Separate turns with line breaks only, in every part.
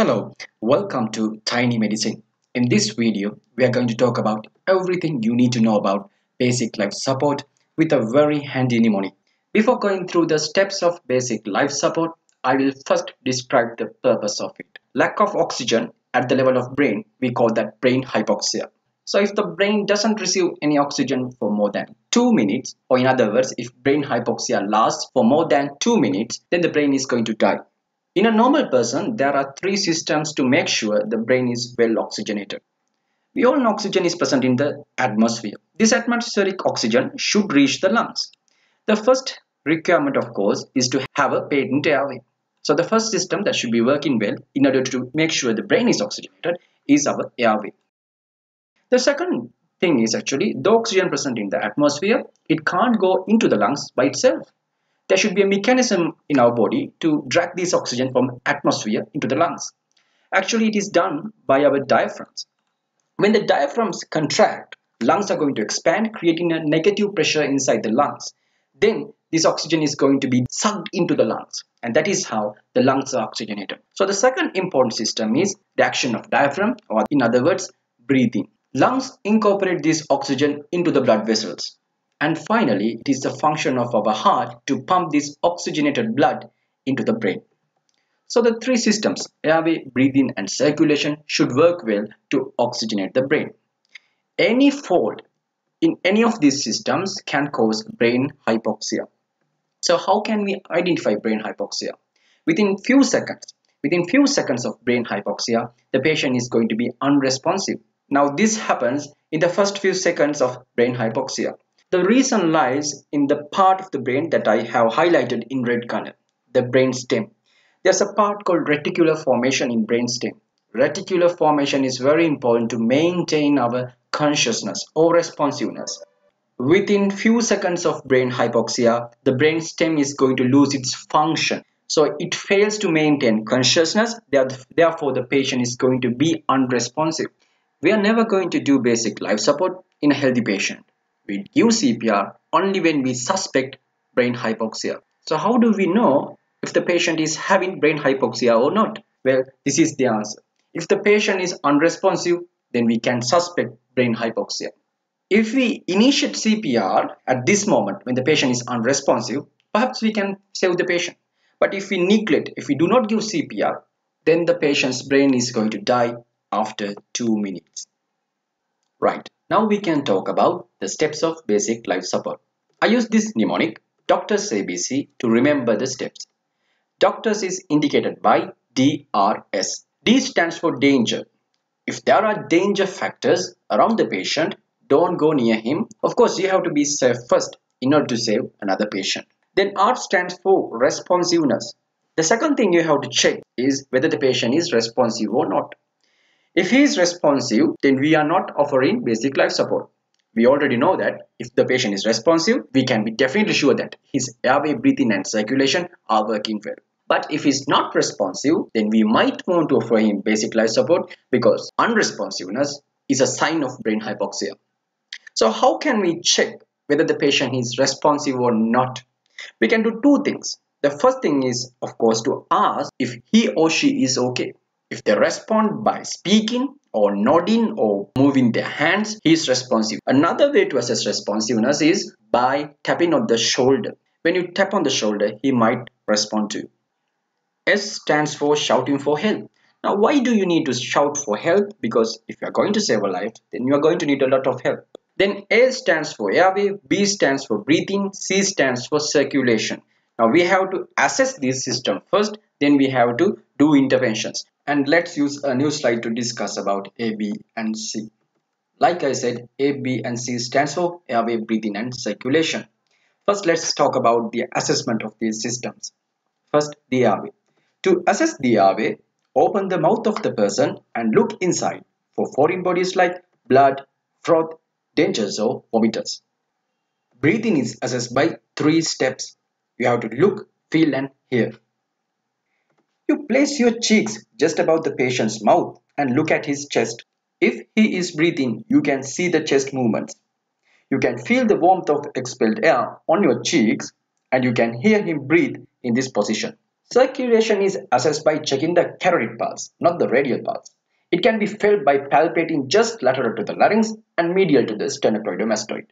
Hello, welcome to Tiny Medicine. In this video, we are going to talk about everything you need to know about basic life support with a very handy mnemonic. Before going through the steps of basic life support, I will first describe the purpose of it. Lack of oxygen at the level of brain, we call that brain hypoxia. So if the brain doesn't receive any oxygen for more than 2 minutes, or in other words, if brain hypoxia lasts for more than 2 minutes, then the brain is going to die. In a normal person, there are three systems to make sure the brain is well oxygenated. We all know oxygen is present in the atmosphere. This atmospheric oxygen should reach the lungs. The first requirement, of course, is to have a patent airway. So the first system that should be working well in order to make sure the brain is oxygenated is our airway. The second thing is actually the oxygen present in the atmosphere, it can't go into the lungs by itself. There should be a mechanism in our body to drag this oxygen from atmosphere into the lungs. Actually, it is done by our diaphragms. When the diaphragms contract, lungs are going to expand, creating a negative pressure inside the lungs. Then this oxygen is going to be sucked into the lungs, and that is how the lungs are oxygenated. So the second important system is the action of diaphragm, or in other words, breathing. Lungs incorporate this oxygen into the blood vessels. And finally, it is the function of our heart to pump this oxygenated blood into the brain. So the three systems, airway, breathing and circulation, should work well to oxygenate the brain. Any fault in any of these systems can cause brain hypoxia. So how can we identify brain hypoxia? Within few seconds of brain hypoxia, the patient is going to be unresponsive. Now this happens in the first few seconds of brain hypoxia. The reason lies in the part of the brain that I have highlighted in red color, the brain stem. There's a part called reticular formation in brain stem. Reticular formation is very important to maintain our consciousness or responsiveness. Within few seconds of brain hypoxia, the brain stem is going to lose its function. So it fails to maintain consciousness, therefore the patient is going to be unresponsive. We are never going to do basic life support in a healthy patient. We give CPR only when we suspect brain hypoxia. So how do we know if the patient is having brain hypoxia or not? Well, this is the answer. If the patient is unresponsive, then we can suspect brain hypoxia. If we initiate CPR at this moment when the patient is unresponsive, perhaps we can save the patient. But if we neglect, if we do not give CPR, then the patient's brain is going to die after 2 minutes. Right. Now we can talk about the steps of basic life support. I use this mnemonic, Start ABC, to remember the steps. Doctors is indicated by DRS. D stands for danger. If there are danger factors around the patient, don't go near him. Of course, you have to be safe first in order to save another patient. Then R stands for responsiveness. The second thing you have to check is whether the patient is responsive or not. If he is responsive, then we are not offering basic life support. We already know that if the patient is responsive, we can be definitely sure that his airway, breathing and circulation are working well. But if he's not responsive, then we might want to offer him basic life support because unresponsiveness is a sign of brain hypoxia. So how can we check whether the patient is responsive or not? We can do two things. The first thing is, of course, to ask if he or she is okay. If they respond by speaking or nodding or moving their hands, he is responsive. Another way to assess responsiveness is by tapping on the shoulder. When you tap on the shoulder, he might respond to you. S stands for shouting for help. Now, why do you need to shout for help? Because if you are going to save a life, then you are going to need a lot of help. Then A stands for airway, B stands for breathing, C stands for circulation. Now, we have to assess this system first, then we have to do interventions. And let's use a new slide to discuss about A, B and C. Like I said, A, B and C stands for airway, breathing and circulation. First, let's talk about the assessment of these systems. First, the airway. To assess the airway, open the mouth of the person and look inside for foreign bodies like blood, froth, dentures or vomiters. Breathing is assessed by 3 steps. You have to look, feel and hear. You place your cheeks just above the patient's mouth and look at his chest. If he is breathing, you can see the chest movements. You can feel the warmth of expelled air on your cheeks and you can hear him breathe in this position. Circulation is assessed by checking the carotid pulse, not the radial pulse. It can be felt by palpating just lateral to the larynx and medial to the sternocleidomastoid.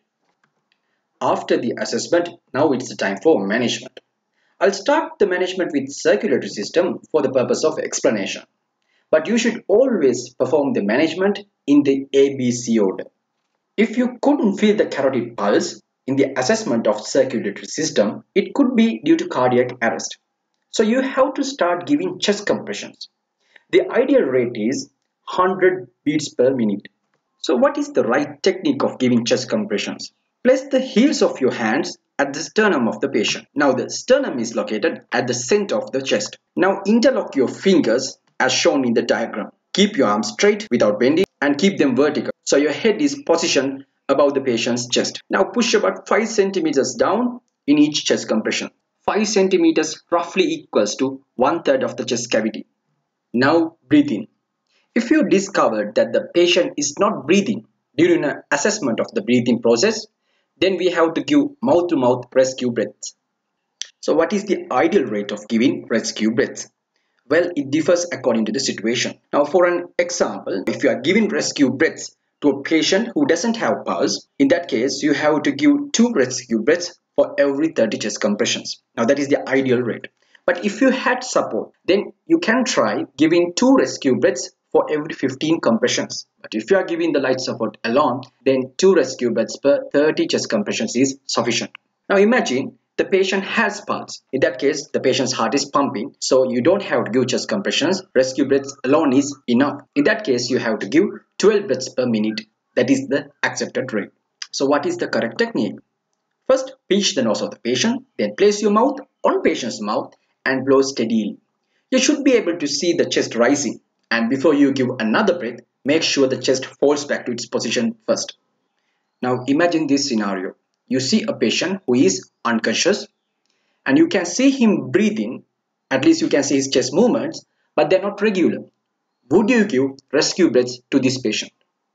After the assessment, now it's the time for management. I'll start the management with circulatory system for the purpose of explanation. But you should always perform the management in the ABC order. If you couldn't feel the carotid pulse in the assessment of circulatory system, it could be due to cardiac arrest. So you have to start giving chest compressions. The ideal rate is 100 beats per minute. So what is the right technique of giving chest compressions? Place the heels of your hands at the sternum of the patient. Now the sternum is located at the center of the chest. Now interlock your fingers as shown in the diagram. Keep your arms straight without bending and keep them vertical. So your head is positioned above the patient's chest. Now push about 5 centimeters down in each chest compression. 5 centimeters roughly equals to 1/3 of the chest cavity. Now breathe in. If you discovered that the patient is not breathing during an assessment of the breathing process, then we have to give mouth-to-mouth rescue breaths. So what is the ideal rate of giving rescue breaths? Well, it differs according to the situation. Now for an example, if you are giving rescue breaths to a patient who doesn't have pulse, in that case you have to give 2 rescue breaths for every 30 chest compressions. Now that is the ideal rate. But if you had support, then you can try giving 2 rescue breaths for every 15 compressions. But if you are giving the light support alone, then 2 rescue breaths per 30 chest compressions is sufficient. Now imagine the patient has pulse. In that case, the patient's heart is pumping, so you don't have to give chest compressions. Rescue breaths alone is enough. In that case, you have to give 12 breaths per minute. That is the accepted rate. So what is the correct technique? First, pinch the nose of the patient, then place your mouth on patient's mouth and blow steadily. You should be able to see the chest rising, and before you give another breath, make sure the chest falls back to its position first. Now imagine this scenario. You see a patient who is unconscious and you can see him breathing, at least you can see his chest movements, but they're not regular. Would you give rescue breaths to this patient?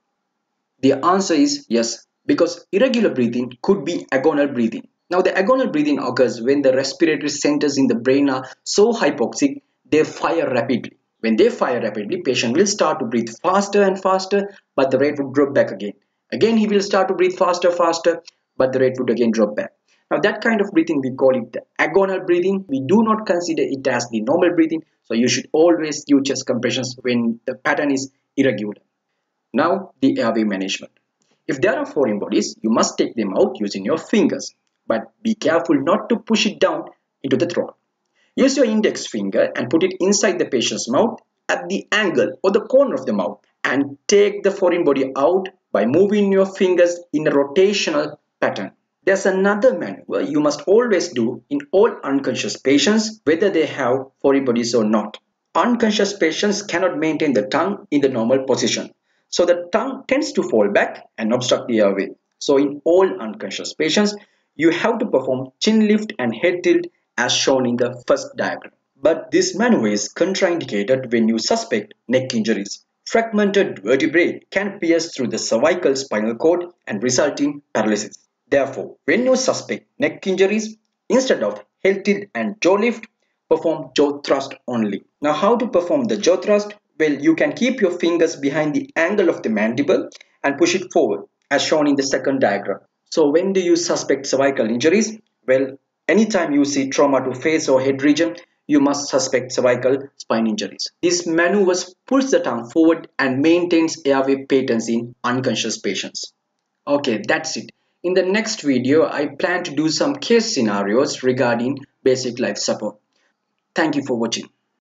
The answer is yes, because irregular breathing could be agonal breathing. Now the agonal breathing occurs when the respiratory centers in the brain are so hypoxic, they fire rapidly. When they fire rapidly, patient will start to breathe faster and faster, but the rate would drop back again. Again, he will start to breathe faster, but the rate would again drop back. Now that kind of breathing, we call it the agonal breathing. We do not consider it as the normal breathing. So you should always give chest compressions when the pattern is irregular. Now the airway management. If there are foreign bodies, you must take them out using your fingers. But be careful not to push it down into the throat. Use your index finger and put it inside the patient's mouth at the angle or the corner of the mouth and take the foreign body out by moving your fingers in a rotational pattern. There's another maneuver you must always do in all unconscious patients, whether they have foreign bodies or not. Unconscious patients cannot maintain the tongue in the normal position. So the tongue tends to fall back and obstruct the airway. So in all unconscious patients, you have to perform chin lift and head tilt as shown in the first diagram. But this maneuver is contraindicated when you suspect neck injuries. Fragmented vertebrae can pierce through the cervical spinal cord and result in paralysis. Therefore, when you suspect neck injuries, instead of head tilt and jaw lift, perform jaw thrust only. Now how to perform the jaw thrust? Well, you can keep your fingers behind the angle of the mandible and push it forward as shown in the second diagram. So when do you suspect cervical injuries? Well, anytime you see trauma to face or head region, you must suspect cervical spine injuries. This maneuver pulls the tongue forward and maintains airway patterns in unconscious patients. Okay, that's it. In the next video, I plan to do some case scenarios regarding basic life support. Thank you for watching.